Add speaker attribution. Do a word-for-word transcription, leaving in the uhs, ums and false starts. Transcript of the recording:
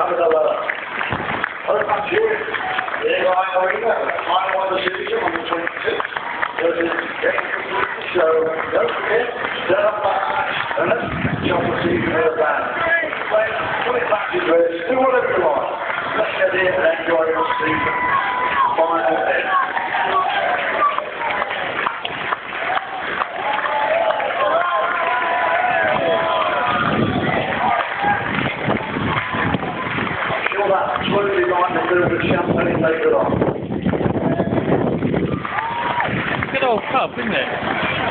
Speaker 1: under the leather. Oh, thank you. Yeah, I know you know. I want to see you on the twenty-sixth. So, so don't forget, turn up that match, and let's jump to see you for the band. Play, put it back to your dress, do whatever you want. Let's get in and enjoy your season. Final day. That's slowly going to do the champagne later on.
Speaker 2: Good old cup, isn't it?